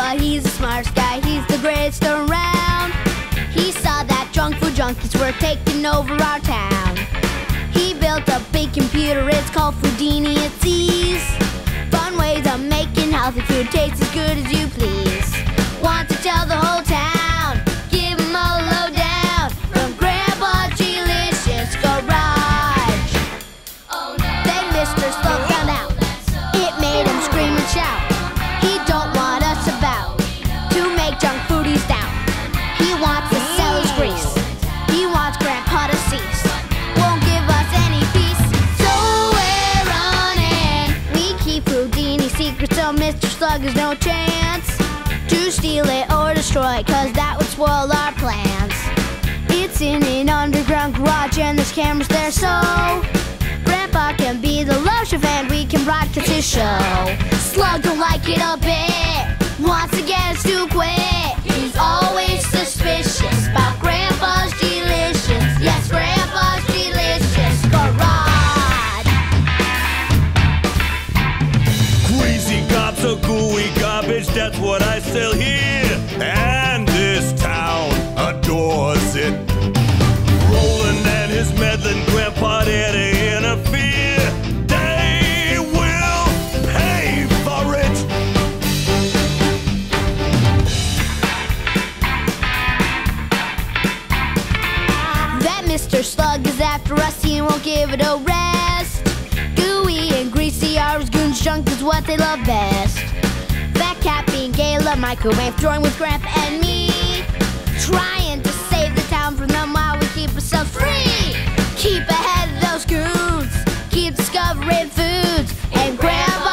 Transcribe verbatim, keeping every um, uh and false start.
Grandpa, he's the smartest guy, he's the greatest around. He saw that junk food junkies were taking over our town. He built a big computer, it's called Foodini, it's ease. Fun ways of making healthy food taste as good as you please. Want to tell the whole town, give him all a lowdown from Grandpa's Delicious Garage. Oh no. Then Mister Slug found out, it made him scream and shout. He don't want us about to make junk food he's down. He wants to sell his grease, he wants Grandpa to cease. Won't give us any peace, so we're running. We keep Foodini secret so Mister Slug has no chance to steal it or destroy it, cause that would spoil our plans. It's in an underground garage and there's cameras there, so Grandpa can be the love chef and we can broadcast his show. Slug don't like it a bit, wants to get us to quit. He's always suspicious about Grandpa's Delicious, yes, Grandpa's Delicious Garage. Greasy gobs of gooey garbage, that's what I sell here. And this town adores it. Roland and his meddling grandpa there to interfere. They will pay for it. That Mister Slug is after us, he won't give it a rest. Gooey and greasy are his goons, junk is what they love best. Fat Cappy and Gayla microwave throwing with Grandpa and me, trying to save the town from them while we keep ourselves free. Keep ahead of those goons, keep discovering foods, and Grandpa